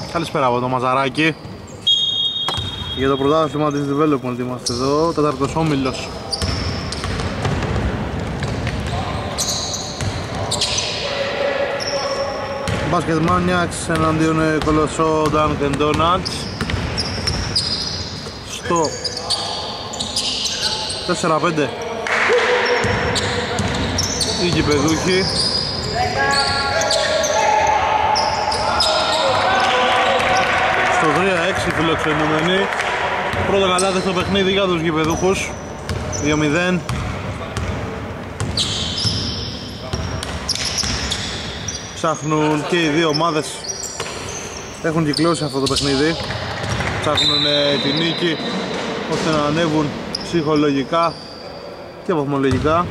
Καλησπέρα από το Μαζαράκι. Για το πρωτάθλημα της Development είμαστε εδώ, τέταρτος όμιλος. Basket Maniacs εναντίον Κολοσσό Dunkin' Donuts στο 4-5 οι γηπεδούχοι. Στο 3-6 φιλοξενούμενοι. Πρώτο καλάθι στο παιχνίδι για τους γηπεδούχους. 2-0. Ψάχνουν και οι δύο ομάδες, έχουν κυκλώσει αυτό το παιχνίδι. Ψάχνουν τη νίκη ώστε να ανέβουν ψυχολογικά και βαθμολογικά.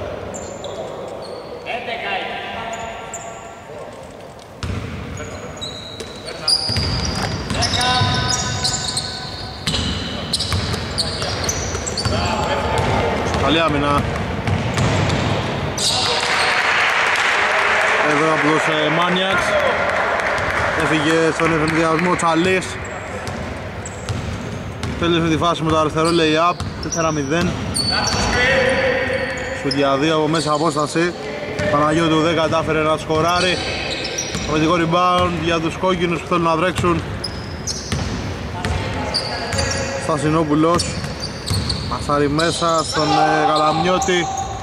Καλή άμυνα εδώ από τους Maniacs. Έφυγε στον εφημδιασμό ο Τσαλής. Τέλειωσε τη φάση με το αριστερό lay-up. 4-0. Σουτ για 2 από μέσα απόσταση. Παναγιώτου δεν κατάφερε να σκοράρει. Αμυντικό rebound για τους κόκκινους που θέλουν να βρέξουν. Στασινόπουλος. Μασάρι μέσα στον Καλαμιώτη.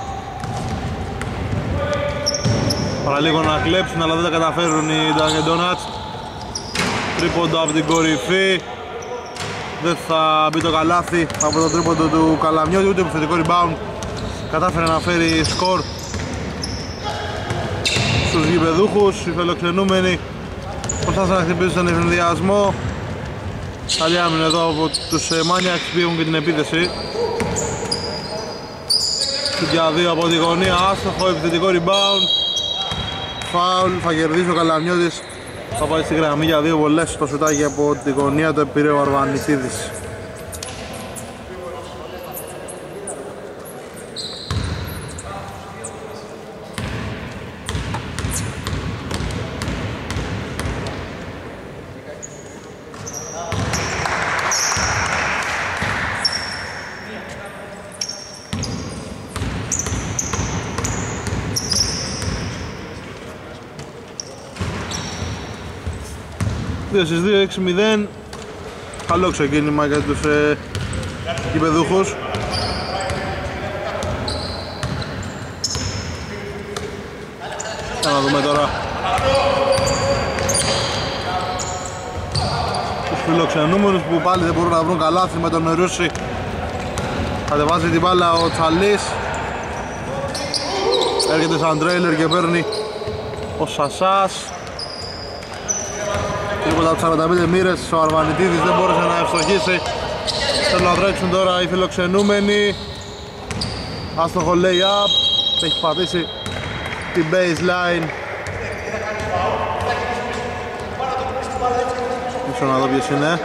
Παραλίγο να κλέψουν αλλά δεν τα καταφέρουν οι Dunkin' Donuts. Τρίποντο από την κορυφή. Δεν θα μπει το καλάθι από το τρίποντο του Καλαμιώτη, ούτε επιθετικό rebound. Κατάφερε να φέρει σκορ στους γηπεδούχους. Οι φιλοξενούμενοι προσπάθησαν να χτυπήσουν τον ευνηδιασμό. Καλή άμυνα εδώ από τους Maniacs που έχουν και την επίθεση. Για 2 από τη γωνία, άστοχο, επιθετικό rebound. Φάουλ, θα κερδίσει ο Καλαμιώτης. Θα πάει στη γραμμή για 2 βολές στο σουτάκι από τη γωνία του Επιρέου Αρβανιτίδης. Στις 2-6-0. Καλό ξεκίνημα για τους γηπεδούχους. Να δούμε τώρα τους φιλοξενούμενους που πάλι δεν μπορούν να βρουν καλάθι με τον Ρούση. Κατεβάζει την μπάλα ο Τσαλής. Έρχεται σαν τρέιλερ και παίρνει ο Σασάς. Τίποτα από 45 μοίρες, ο Αρβανιτίδης δεν μπόρεσε να ευστοχίσει. Θέλουν να τρέξουν τώρα οι φιλοξενούμενοι. Άστοχο lay-up. Έχει πατήσει την baseline. Μισό να δω ποιος είναι.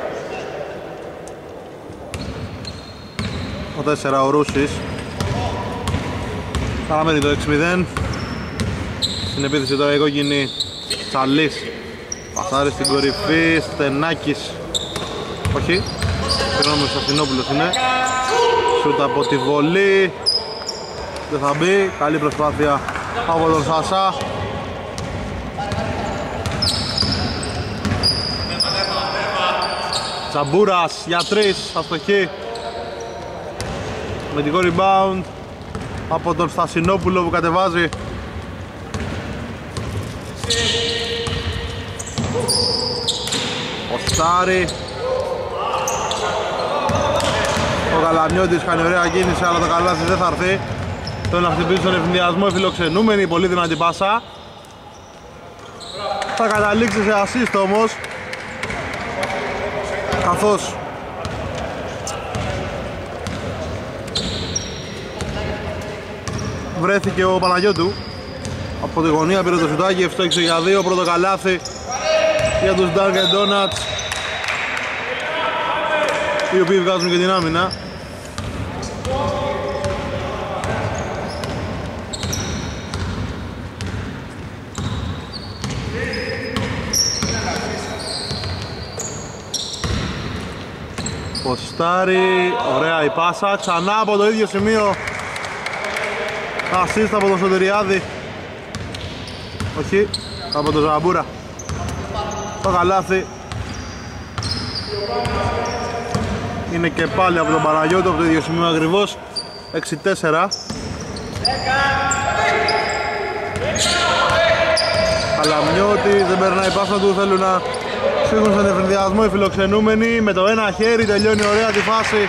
Ο 4 ο Ρούσης. Παραμένει το 6-0. Στην επίθεση τώρα η κόκκινη Τσαλής. Πασάρι στην κορυφή, Στενάκης. Όχι, συγγνώμη, ο Σταθινόπουλος είναι. Σούτ από τη βολή. Δεν θα μπει, καλή προσπάθεια από τον Σασά. Τσαμπούρας για 3, αστοχή. Με την rebound από τον Στασινόπουλο που κατεβάζει. Οστάρι. Ο Καλαμιώτης κάνει ωραία κίνηση αλλά το καλάθι δεν θα έρθει. Θέλουν να χτυπήσει τον ευνηδιασμό οι φιλοξενούμενοι, πολύ δυνατή πάσα. Θα καταλήξει σε assist όμως, καθώς βρέθηκε ο Παναγιώτου. Από τη γωνία πήρε το σουτάκι, ευστόχισε για 2, πρώτο καλάθι για τους Dunkin' Donuts, οι οποίοι βγάζουν και την άμυνα. Ποστάρι, ωραία η πάσα, ξανά από το ίδιο σημείο. Ασίστα από τον Σωτηριάδη. Όχι, από τον Ζαμπούρα. Το καλάθι είναι και πάλι από τον Παναγιώτο, από το ίδιο σημείο ακριβώς. 6-4. Καλαμιώτης, δεν περνάει η πάσα του, θέλουν να φύγουν στον ευνηδιασμό οι φιλοξενούμενοι. Με το ένα χέρι τελειώνει ωραία τη φάση.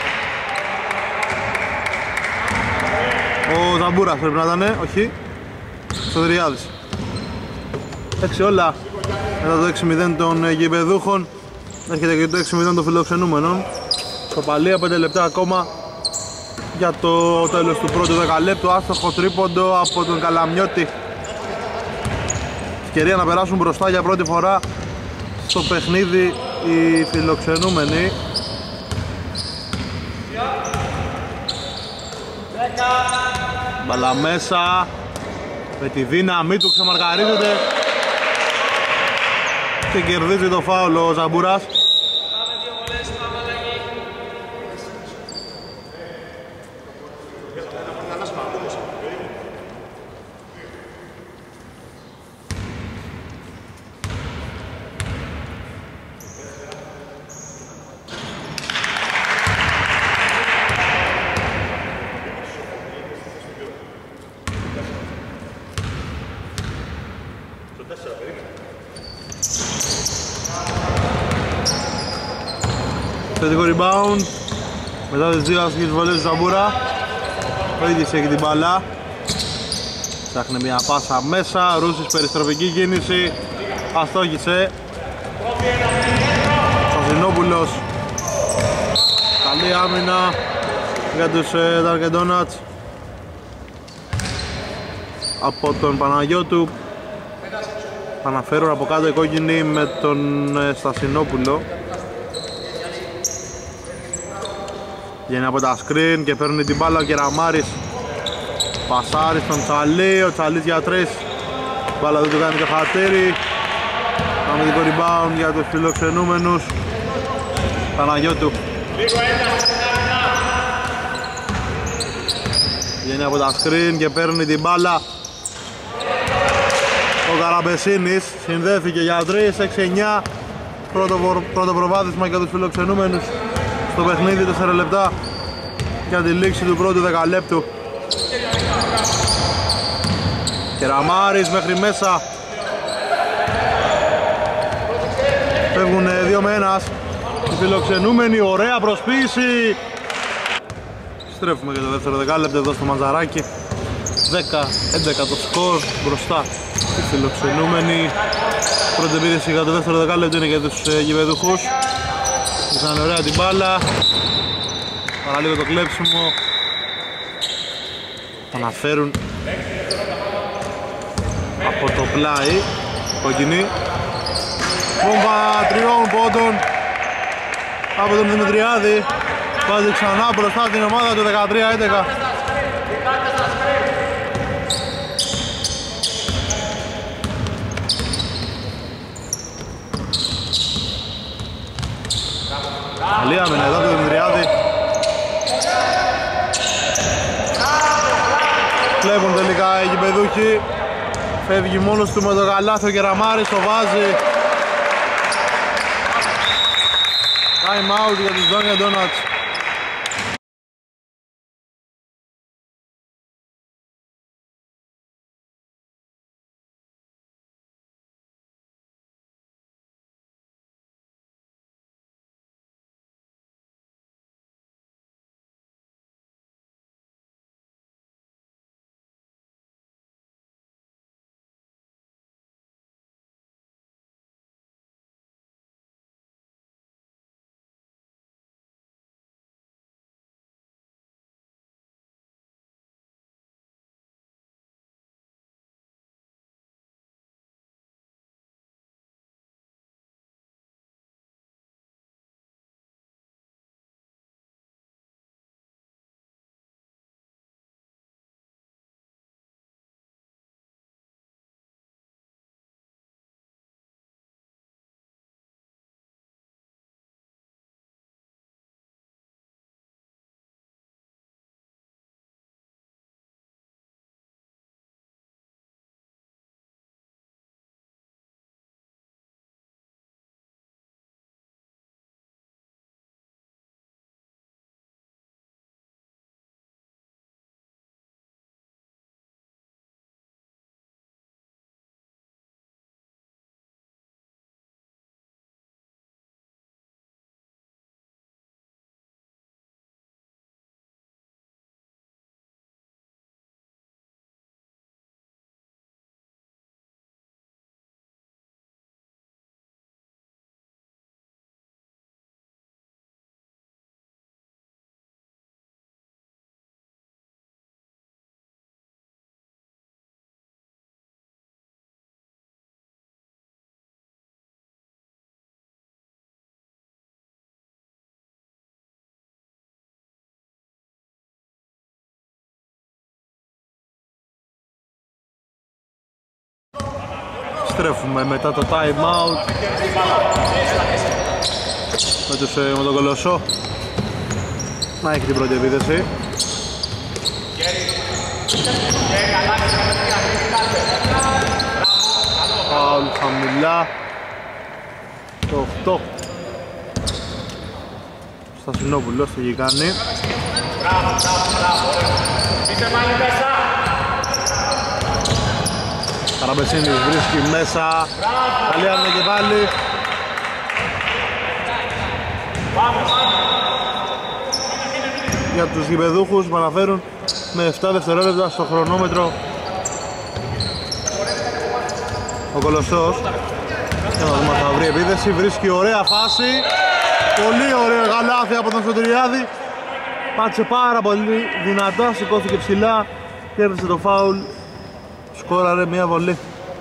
Ο Ζαμπούρας πρέπει να ήταν, όχι. Σωτηριάδης. 6 όλα. Μετά το 6-0 των γηπεδούχων έρχεται και το 6-0 των φιλοξενούμενων. Σοπαλία, 5 λεπτά ακόμα για το τέλος του πρώτου δεκαλέπτου. Άστοχο τρίποντο από τον Καλαμιώτη. Ευκαιρία να περάσουν μπροστά για πρώτη φορά στο παιχνίδι οι φιλοξενούμενοι. Μπαλά μέσα, με τη δύναμή του ξεμαρκαρίζεται και κερδίζει το φάουλ ο Ζαμπουράς. Θετικό rebound μετά τις δύο άσχημες βολές του Ζαμπούρα. Ο ίδιος έχει την μπάλα. Ψάχνει μια πάσα μέσα. Ρούσης, περιστροφική κίνηση. Αστόχησε. Σασινόπουλος. Καλή άμυνα για τους Dunkin' Donuts από τον Παναγιώτου. Αναφέρουν από κάτω οι κόκκινοι με τον Στασινόπουλο. Βγαίνει από τα screen και παίρνει την μπάλα ο Κεραμάρης. Πασάρι στον Τσαλή, ο Τσαλής για 3. Μπάλα δεν του κάνει και χατήρι. Αμυντικό rebound για τους φιλοξενούμενους Παναγιώτου. Βγαίνει από τα screen και παίρνει την μπάλα ο Καραμπεσίνης. Συνδέθηκε για 3, 6-9. Πρώτο προβάδισμα για τους φιλοξενούμενους στο παιχνίδι, 4 λεπτά για τη λήξη του πρώτου δεκαλέπτου. Κεραμάρης μέχρι μέσα. Φεύγουν 2 με 1. Οι φιλοξενούμενοι, ωραία προσποίηση. Στρέφουμε για το δεύτερο δεκάλεπτο εδώ στο Μαζαράκι. 10-11 το σκορ μπροστά. Οι φιλοξενούμενοι. Πρώτη επίθεση για το δεύτερο δεκάλεπτο είναι για τους γηπεδούχους. Ήσαν ωραία την μπάλα. Παραλίγο το κλέψιμο. Θα αναφέρουν από το πλάι. Κόκκινη. Βόμβα 3 πόντων από τον Δημητριάδη. Βάζει ξανά μπροστά την ομάδα του 13-11. Καλή άμυνα εδώ του Δημητριάδη. Βλέπουν τελικά οι γηπεδούχοι. Φεύγει μόνος του με το καλάθι ο Κεραμάρης, το βάζει. Time out για τους Dunkin' Donuts. Στρέφουμε μετά το time out με τον Κολοσσό να έχει την πρώτη επίθεση. Φάουλ χαμηλά το 8. Στασινόπουλος το έχει κάνει. Καραμπεσίνης βρίσκει μέσα. Καλή άμυνα και πάλι. Για τους γηπεδούχους που αναφέρουν με 7 δευτερόλεπτα στο χρονόμετρο ο Κολοσσός. Για να δούμε θα βρει επίθεση, βρίσκει ωραία φάση. Πολύ ωραίο γαλάθι από τον Σωτηριάδη. Πάτσε πάρα πολύ δυνατά, σηκώθηκε ψηλά, κέρδισε το φάουλ, σκόραρε μια βολή.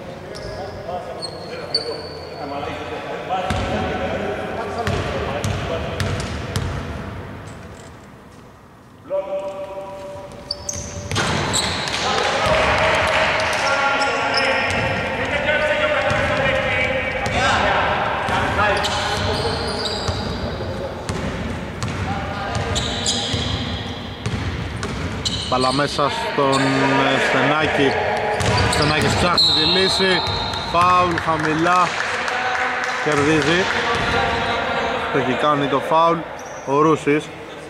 Μπάλα μέσα στον Στενάκη. Στενάκης ψάχνει τη λύση. Φάουλ χαμηλά. Κερδίζει. Το έχει κάνει το φάουλ ο Ρούσης.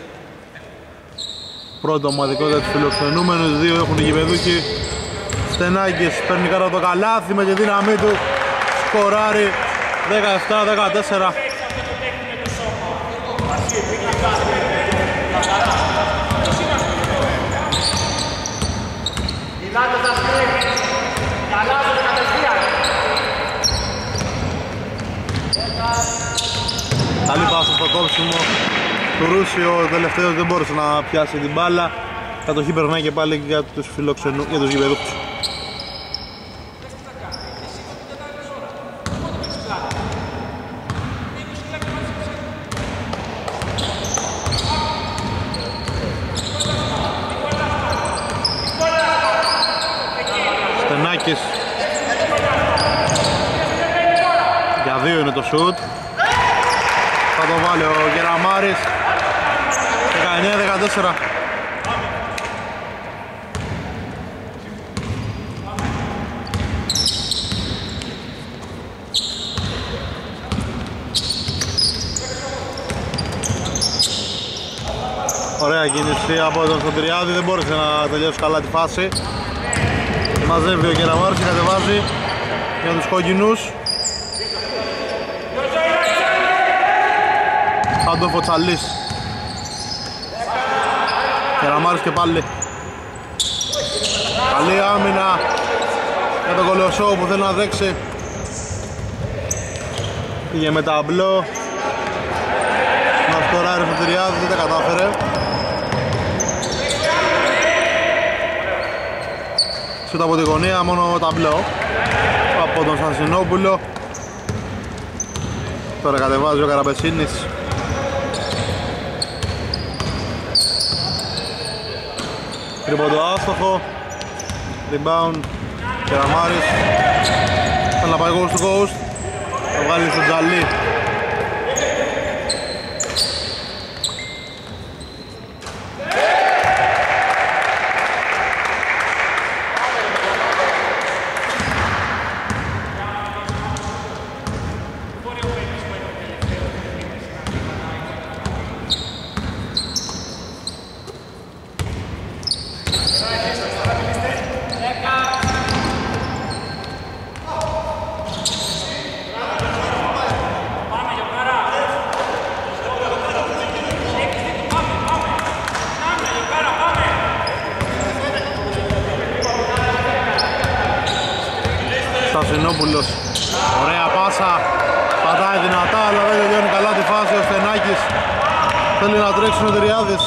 Πρώτο ομαδικό για τους φιλοξενούμενους. Δύο έχουν οι γηπεδούχοι. Στενάκης παίρνει κάτω το καλάθι με τη δύναμή του. Σκοράρει 17-14. Καλή πάσα στο κόψιμο του Ρούση, ο τελευταίος δεν μπόρεσε να πιάσει την μπάλα. Κατοχή περνάει και πάλι για τους γηπεδούχους. Στενάκης. Για 2 είναι το σουτ. Θα το βάλει ο Γεραμάρης. 19-14. Ωραία κίνηση από τον Σωτηριάδη, δεν μπόρεσε να τελειώσει καλά τη φάση. Μαζεύει ο Γεραμάρης και κατεβάζει για τους κόκκινους. Άντο Φωτσαλής. Γεραμάρης και πάλι. Καλή άμυνα για τον Κολοσσό που θέλει να δέξει. Πήγε με ταμπλό. Να σκοράρει ο Σωτηριάδης, δεν τα κατάφερε. Σούτα από τη γωνία, μόνο ταμπλό από τον Στασινόπουλο. Τώρα κατεβάζει ο Καραμπεσίνης. Τρίποντο άστοχο. Rebound Κεραμάρης. Θέλει να πάει ghost to ghost. Θα βγάλει στο Τζαλί. Στασινόπουλος, ωραία πάσα, πατάει δυνατά αλλά δεν τελειώνει καλά τη φάση ο Στενάκης. Θέλει να τρέξει ο Σωτηριάδης.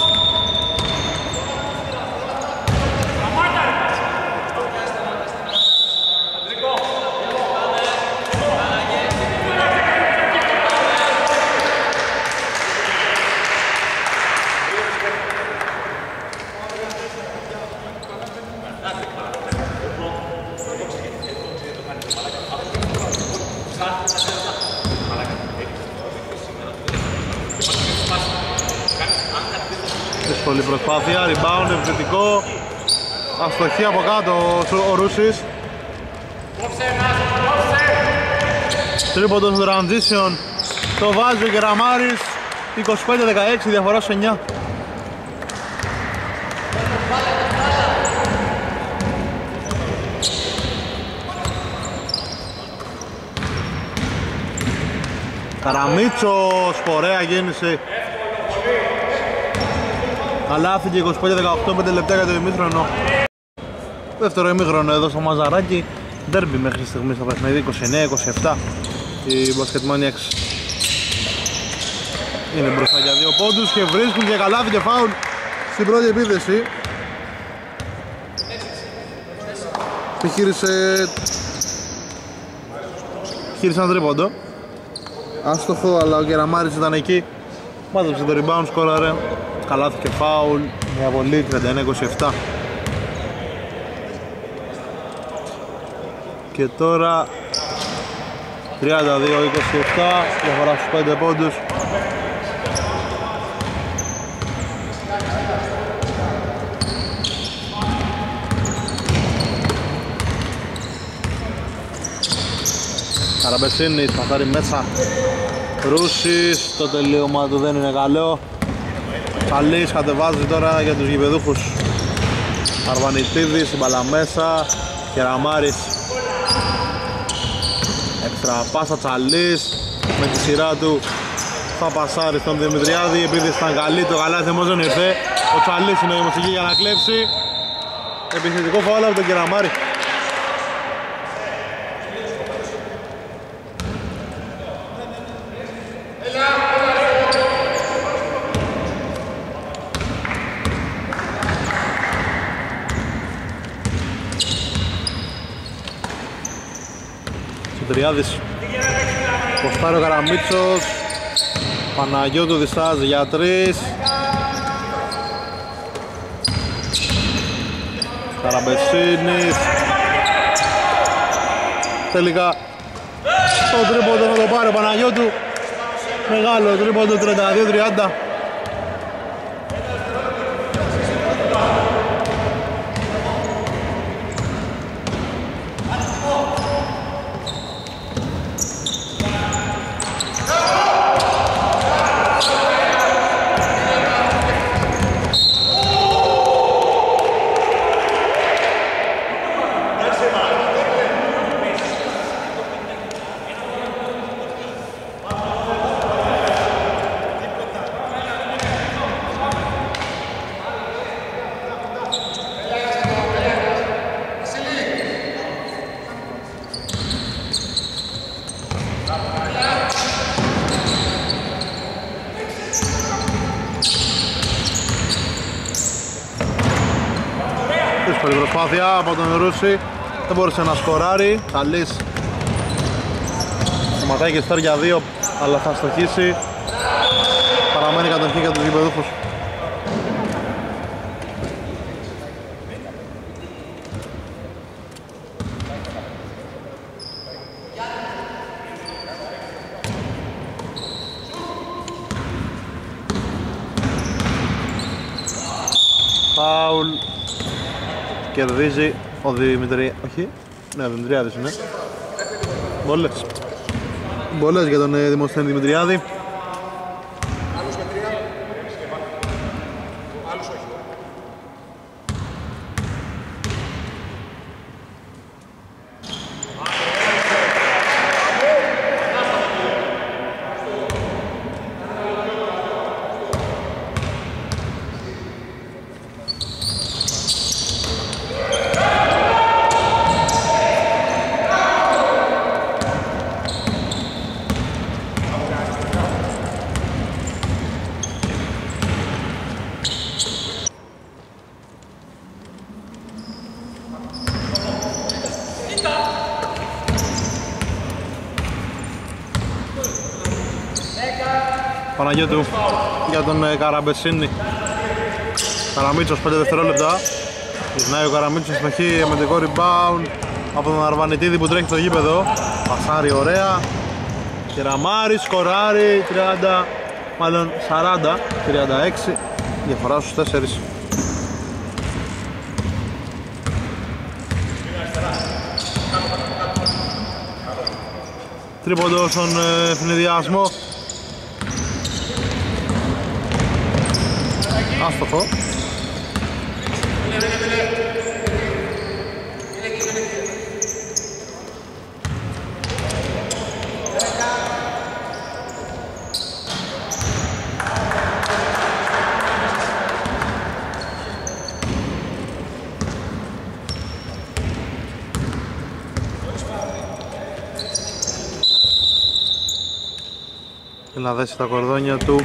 δύσκολη προσπάθεια, rebound, επιθετικό. Αστοχή από κάτω ο Ρούσης. Τρίποντο στο transition. Το βάζει ο Κεραμάρης. 25-16, διαφορά σε 9. Καραμίτσος, ωραία κίνηση. Καλάθηκε 25-18, 5 λεπτά για το ημίχρονο. Δεύτερο ημίχρονο εδώ στο Μαζαράκι. Ντέρμπι μέχρι στιγμή στο παιχνίδι, 29-27. Οι Basket Maniacs είναι μπροστά για 2 πόντους και βρίσκουν και καλάθι και φάουλ στην πρώτη επίθεση. Χείρισε ένα τρίποντο. Άστοχο, αλλά ο Κεραμάρης ήταν εκεί. Μάζεψε το rebound, σκόραρε. Καλάθι και φάουλ. Μια βολή 31-27. Και τώρα 32-27, διαφορά στους 5 πόντους. Καραμπεσίνης, παθάρει μέσα. Ρούσης, το τελείωμα του δεν είναι καλό. Καλής κατεβάζει τώρα για τους γηπεδούχους. Αρβανιτίδης, η μπάλα μέσα. Κεραμάρης. Έξτρα πάσα, Τσαλής. Με τη σειρά του θα πασάρει στον Δημητριάδη. Η επίθεση ήταν καλή, το καλάθι όμως δεν ήρθε. Ο Τσαλής είναι όμως εκεί για να κλέψει. Επιθετικό φάουλ από τον Κεραμάρη. Τριάδης, ποστάρει ο Καραμίτσος. Παναγιώτου διστάζει για 3. Καραμπεσίνης. Τελικά το τρίποντο να το πάρει ο Παναγιώτου. Μεγάλο τρίποντο, 32-30. Δύσκολη προσπάθεια από τον Ρούση. Δεν μπόρεσε να σκοράρει. Καλής. Σταματάει και στάρ για 2, αλλά θα στοχίσει. Παραμένει καταρχήν για τους γηπεδούχους. Φάουλ. Κερδίζει ο Δημητριάδης. Όχι, ναι, ο Δημητριάδης είναι. Μπολές. Μπολές για τον Δημοσθένη Δημητριάδη. Παναγιώτου για τον Καραμπεσίνη. Καραμίτσος 5 δευτερόλεπτα. Γυρνάει ο Καραμίτσος στο χ, αμυντικό rebound από τον Αρβανιτίδη που τρέχει στο γήπεδο. Πασάρει ωραία. Κεραμάρης, σκοράρει 30, μάλλον 40, 36. Διαφορά στους 4. Τρίποντο στον ευνηδιασμό. Άστοχο. Να δέσει τα κορδόνια του.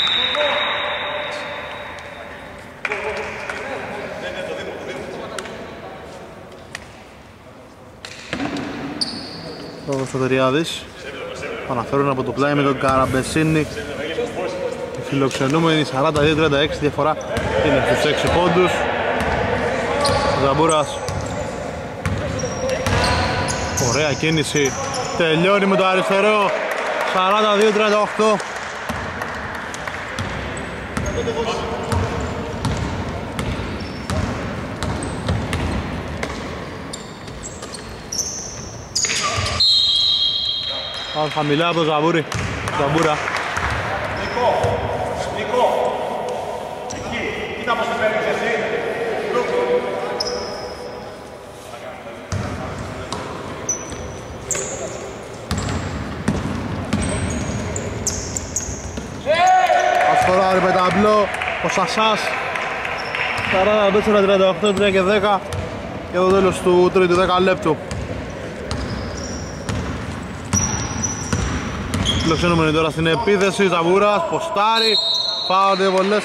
Ο Κωνσταντιάδης αναφέρουν από το πλάι με τον Καραμπεσίνη. Οι φιλοξενούμενοι 42-36, διαφορά είναι στους 6 πόντους. Ζαμπούρας, ωραία κίνηση, τελειώνει με το αριστερό. 42-38. Πάμε χαμηλά από το Ζαμπούρι. Ζαμπούρα. Νίκο, εκεί, κοίτα πως το παίρνεις εσύ. Ασφορά ρε πεταμπλό, ο Σασάς. 44-38, 3 και 10 και το τέλος του τρίτου 10 λεπτού. Φιλοξενούμενοι τώρα στην επίθεση, Ζαμπούρας, ποστάρι, φάω 2 βολές.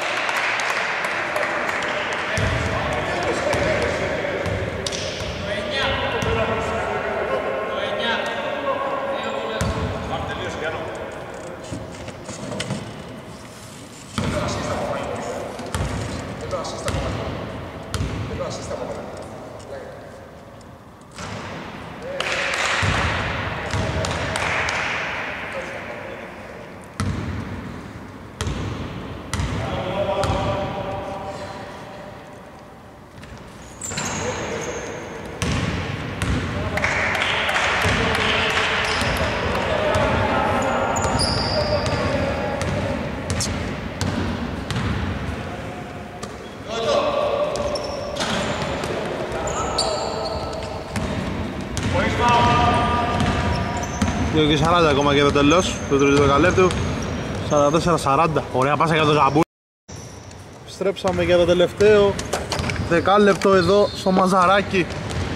Και 40 ακόμα και το τέλος του τρίτου δεκαλέπτου. 44-40, ωραία πάσα για τον Ζαμπούρη. Στρέψαμε για το τελευταίο δεκάλεπτο εδώ στο Μαζαράκι.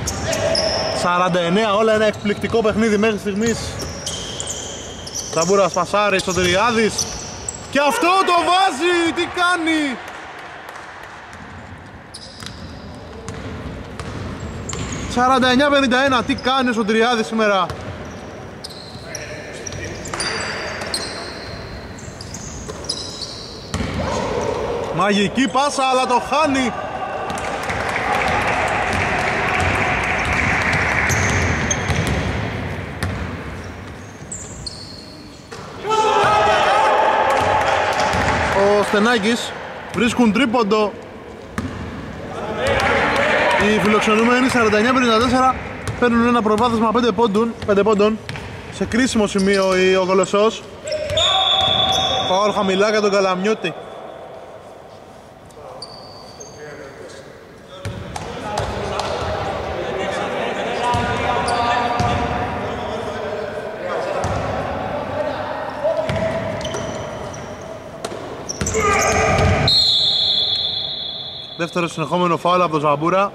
49, όλα ένα εκπληκτικό παιχνίδι μέχρι στιγμής. Ζαμπούρας πασάρει στο Τριάδης και αυτό το βάζει, τι κάνει! «49-51», τι κάνει ο Τριάδης σήμερα? Μαγική πάσα, αλλά το χάνει. Ο Στενάκης βρίσκουν τρίποντο. Οι φιλοξενούμενοι 49-54 παίρνουν ένα προβάδισμα 5 πόντων σε κρίσιμο σημείο ο Κολοσσός. Φαουλ χαμηλά για τον Καλαμιώτη. Δεύτερο συνεχόμενο φάουλ από τον Ζαμπούρα.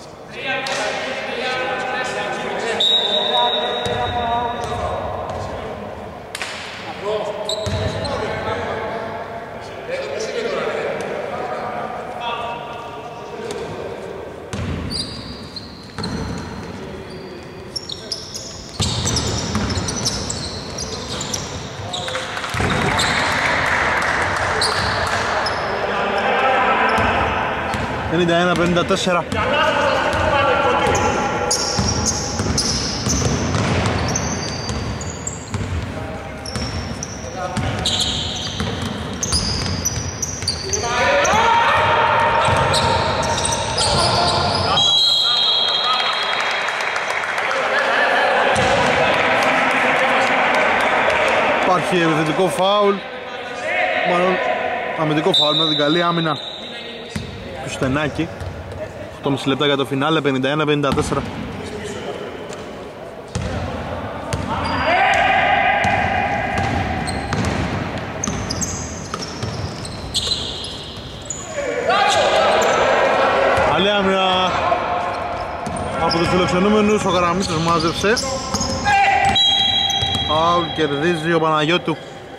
...51-54. Έχει επιθετικό φάουλ, μάλλον αμυντικό φάουλ με την καλή άμυνα του Στενάκη. 8,5 λεπτά για το φινάλε, 51-54. Άλλη άμυνα από τους φιλοξενούμενους, ο Καραμίτσος μάζεψε. Φάουλ, κερδίζει ο Παναγιώτου.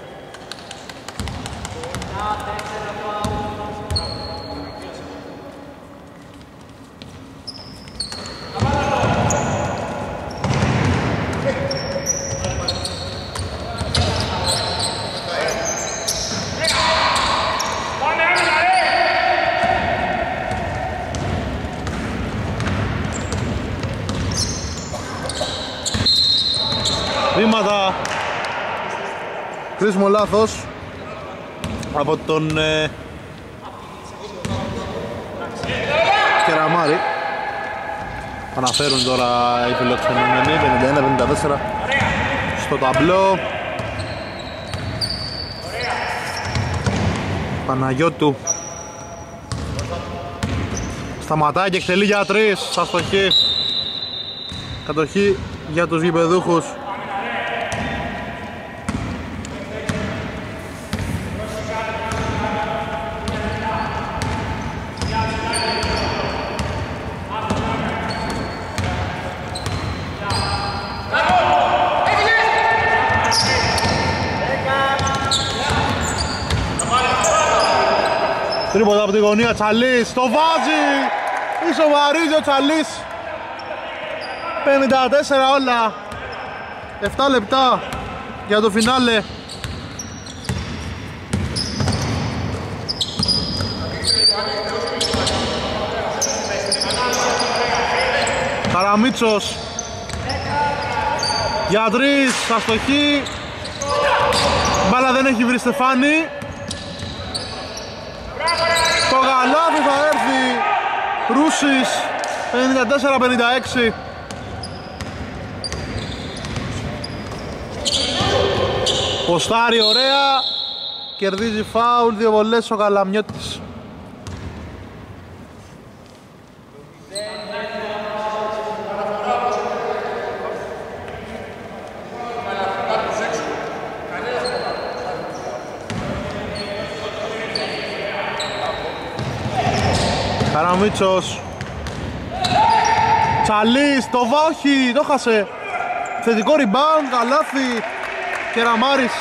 Βήματα, κρίσιμο λάθος από τον Κεραμάρη. Αναφέρουν τώρα οι φιλοξενούμενοι, 51-54 στο ταμπλό. Παναγιώτου σταματάει και εκτελεί για 3, αστοχή. Κατοχή για τους γηπεδούχους. Τρίποτα από τη γωνία, Τσαλής, το βάζει! Ισοβαρίζει ο Τσαλής. 54 όλα. 7 λεπτά για το φινάλε. Καραμίτσος για 3, αστοχή. Μπάλα δεν έχει βρει Στεφάνη. Το γαλάθι θα έρθει. Ρούσης, 54-56. Ποστάρει ωραία. Κερδίζει φάουλ, 2 βολές ο Καλαμιώτης. Καραμίτσος, Τσαλής, το βάχει, το χάσε. Θετικό rebound, καλάθι. Κεραμάρης.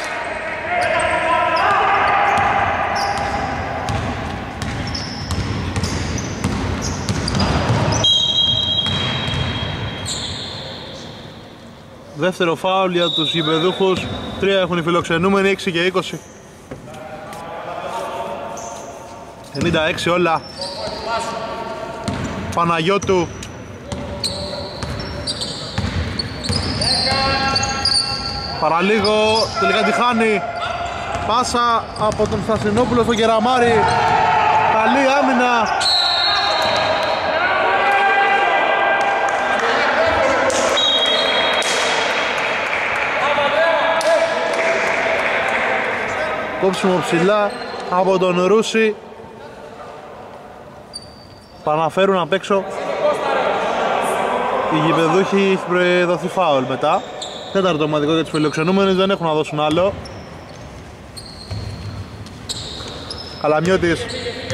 Δεύτερο φάουλ για τους γηπεδούχους. 3 έχουν οι φιλοξενούμενοι, 6 και 20. 96 όλα. Παναγιώτου. Παραλίγο, τελικά τη χάνει. Πάσα από τον Στασινόπουλο στον Κεραμάρη. Καλή άμυνα. Κόψιμο ψηλά από τον Ρούση. Παναφέρουν απ' έξω. Οι γηπεδούχοι έχει δοθεί φάουλ μετά. Τέταρτο ομαδικό για τους φιλοξενούμενους, δεν έχουν να δώσουν άλλο. Καλαμιώτης.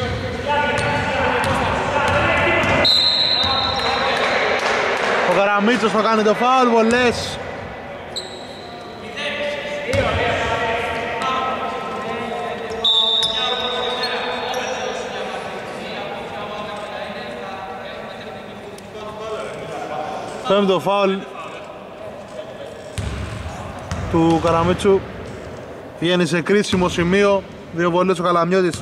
Ο Καραμίτσος θα κάνει το φάουλ, βολές. Πέμπτο φάουλ του Καραμίτσου. Βγαίνει σε κρίσιμο σημείο. 2 βολές ο Καλαμιώτης.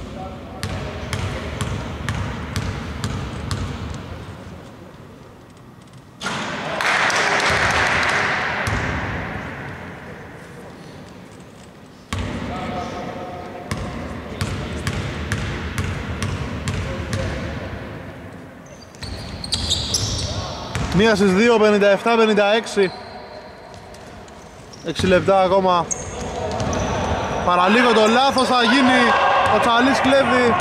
Μία στις 2, 57-56. 6 λεπτά ακόμα Παραλίγο το λάθος θα γίνει. Ο Τσαλής κλέβει.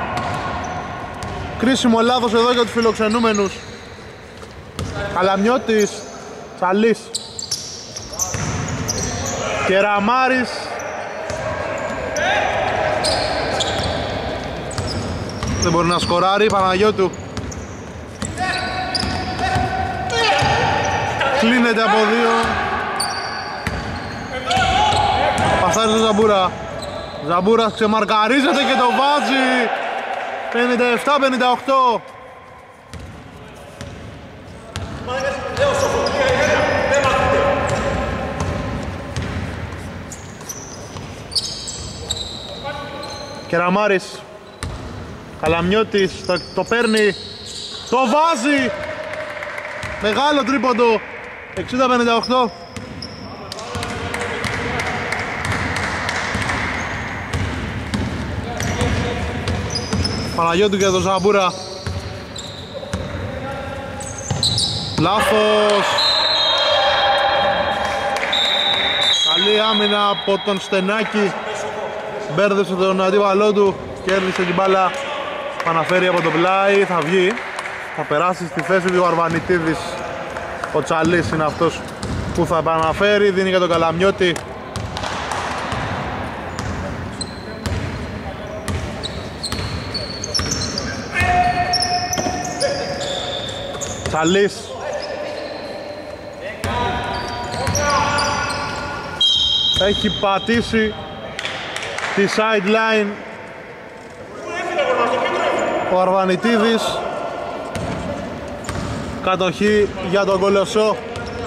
Κρίσιμο λάθος εδώ για τους φιλοξενούμενους. Καλαμιώτης, Τσαλής, Κεραμάρης. Δεν μπορεί να σκοράρει, Παναγιώτου. Κλείνεται από δύο. Πασάρι στο Ζαμπούρα. Ζαμπούρας ξεμαρκαρίζεται και το βάζει. 57-58. Κεραμάρης. Καλαμιώτης το παίρνει. Το βάζει. Μεγάλο τρίποντο. 60-58. Παναγιώτου για τον Ζαμπούρα. Λάθος. Καλή άμυνα από τον Στενάκη. Μπέρδεψε τον αντίπαλό του. Κέρδισε την μπάλα. Παναφέρει από το πλάι. Θα βγει. Θα περάσει στη θέση του ο Αρβανιτίδης. Ο Τσαλής είναι αυτός που θα επαναφέρει. Δίνει για τον Καλαμιώτη. Τσαλής. Έχει πατήσει τη sideline ο Αρβανιτίδης. Κατοχή για τον Κολοσσό.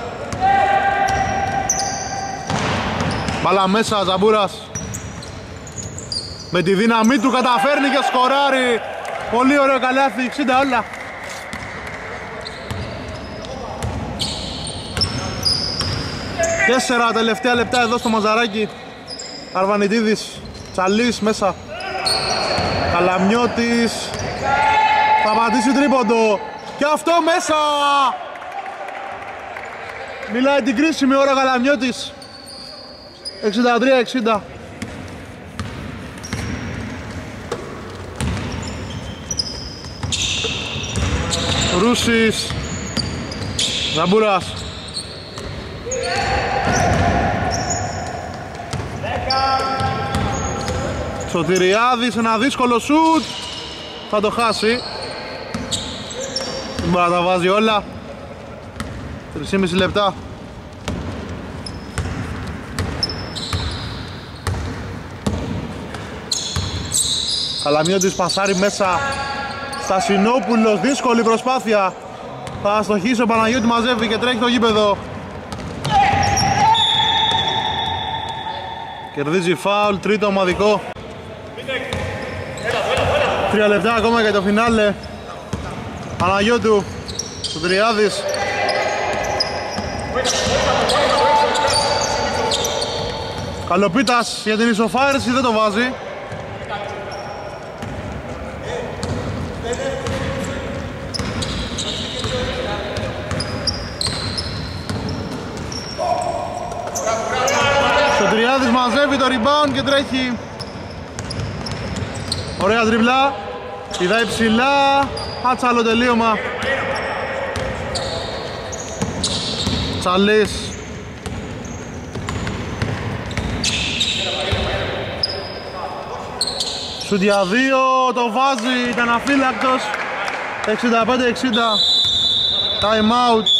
Μπάλα μέσα, Ζαμπούρας. Με τη δύναμή του καταφέρνει και σκοράρει. Πολύ ωραίο καλάθι, 60 όλα. Τέσσερα τελευταία λεπτά εδώ στο Μαζαράκι. Αρβανιτίδης, Τσαλής μέσα. Καλαμιώτης. Θα πατήσει τρίποντο. Και αυτό μέσα. Μιλάει την κρίσιμη ώρα Καλαμιώτης. 63-60. Ρούσης. Ζαμπούρας. Σωτηριάδης, ένα δύσκολο σουτ. Θα το χάσει. Δεν μπορεί να τα βάζει όλα. 3,5 λεπτά. Καλαμιώτης πασάρει μέσα. Στασινόπουλος, δύσκολη προσπάθεια. Θα αστοχίσει ο Παναγιώτη, μαζεύει και τρέχει το γήπεδο. Κερδίζει φάουλ, τρίτο ομαδικό. 3 λεπτά ακόμα για το φινάλε. Παναγιώτου, Σωτηριάδης. Καλοπίτας για την ισοφάριση, δεν το βάζει. Σωτηριάδης μαζεύει το rebound και τρέχει. Ωραία τριμπλά. Πηδάει ψηλά. Άτσαλο τελείωμα. Τσαλής. Σουτ για 2. Το βάζει. Ήταν αφύλακτος. 65-60. Time out.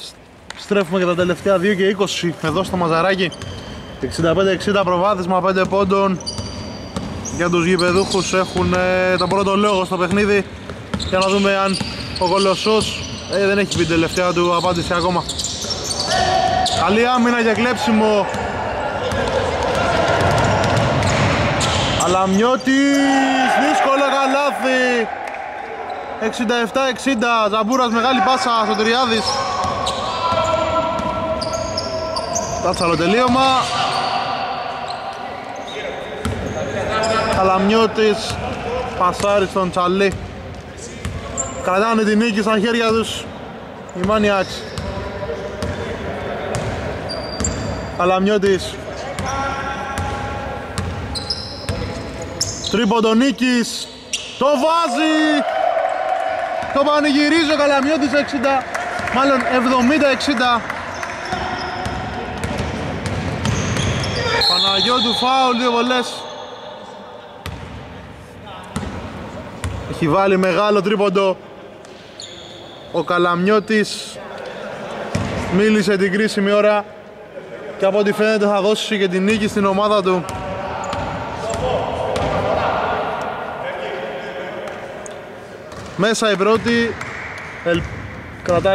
Στρέφουμε για τα τελευταία 2 και 20 εδώ στο Μαζαράκι. 65-60 προβάδισμα 5 πόντων για τους γηπεδούχους. Έχουν τον πρώτο λόγο στο παιχνίδι. Για να δούμε αν ο Κολοσσός δεν έχει πει την τελευταία του απάντηση ακόμα. Καλή άμυνα και κλέψιμο. Αλαμιώτης, δύσκολο καλάθι. 67-60, Ζαμπούρας, μεγάλη πάσα στο Τριάδης. Τάτσαλο τελείωμα. Αλαμιώτης, πασάρι στον Τσαλή. Κρατάνε την νίκη στα χέρια τους οι Maniacs. Αλαμιώτης, τρίποντο νίκης, το βάζει. Το πανηγυρίζει ο Καλαμιώτης 70-60. Παναγιώτου φάουλ, 2 βολές. Έχει βάλει μεγάλο τρίποντο ο Καλαμιώτης. Μίλησε την κρίσιμη ώρα και από ό,τι φαίνεται θα δώσει και την νίκη στην ομάδα του. Μέσα η πρώτη, κρατάει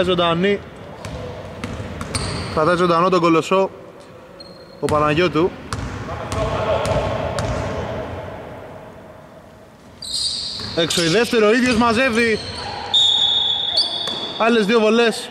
ζωντανό τον Κολοσσό ο Παναγιώτου. Έξω η δεύτερη, ο ίδιος μαζεύει άλλες 2 βολές.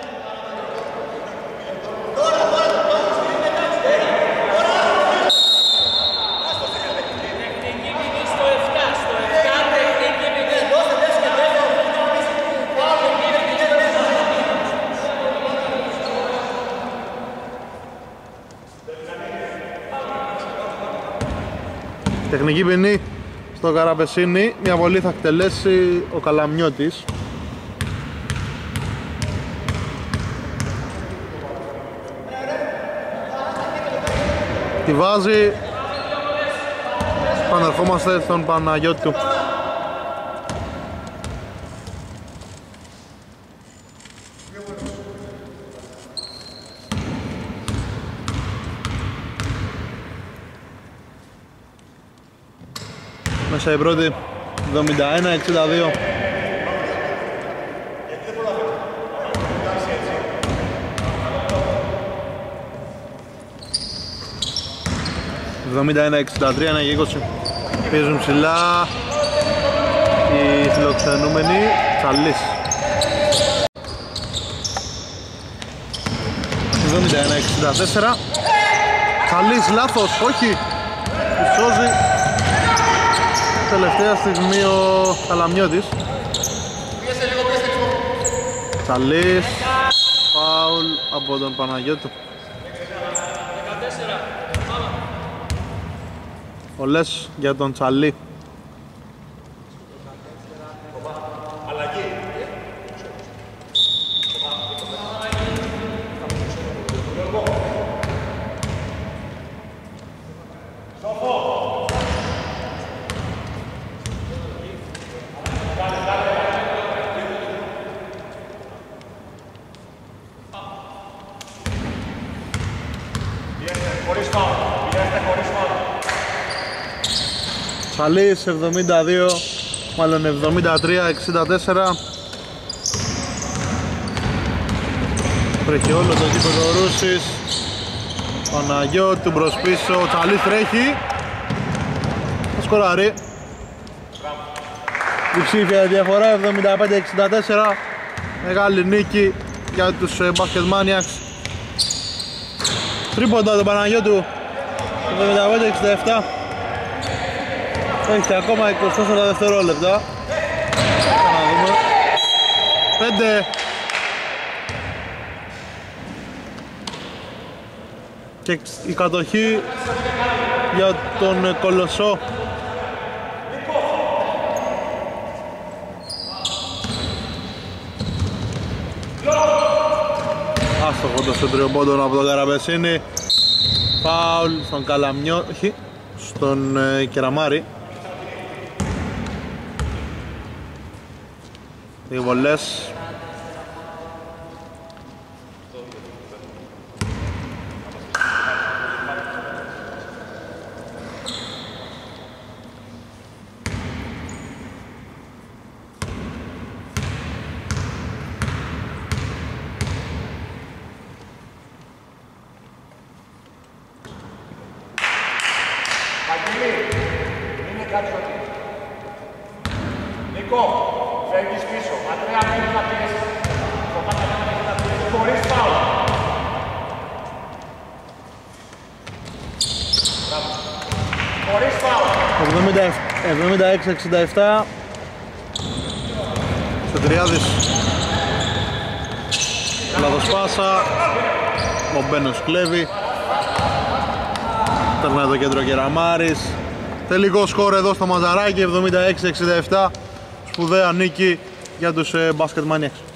Τεχνική ποινή στο Καραπεσίνη, μια βολή θα εκτελέσει ο Καλαμιώτης. Τη βάζει. Πανερχόμαστε στον Παναγιώτου. Μέσα η πρώτη, 71-62. ...71-63, 1-20. Πιέζουν ψηλά οι φιλοξενούμενοι. Τσαλής. 71-64. Τσαλής, λάθος, όχι. Σώζει. Τελευταία στιγμή ο Καλαμιώτης. Τσαλής. Φάουλ από τον Παναγιώτου. Ολές για τον Τσαλή. Τσαλής 72, μάλλον 73-64. Βρέχει όλο το γήπεδο ο Ρούσης. Παναγιώτου μπρος πίσω, ο Τσαλής τρέχει. Θα σκοράρει. Διψήφια διαφορά 75-64. Μεγάλη νίκη για τους Basket Maniacs. Τρίποντα τον Παναγιώτου 75-67. Έχει ακόμα 24 δευτερόλεπτα. Να δούμε. 5. Και η κατοχή για τον Κολοσσό. Άστοχο το στο τριοπόντων από τον Καραπεσίνη. Φάουλ στον Καλαμιώτη, στον Κεραμάρη. Οι βολές 76-67. Στο Τριάδης. Λάθος πάσα. Ο Μπένος κλέβει. Περνάει το κέντρο Κεραμάρης. Τελικό σκορ εδώ στο Μαζαράκι, 76-67. Σπουδαία νίκη για τους Basket Maniacs.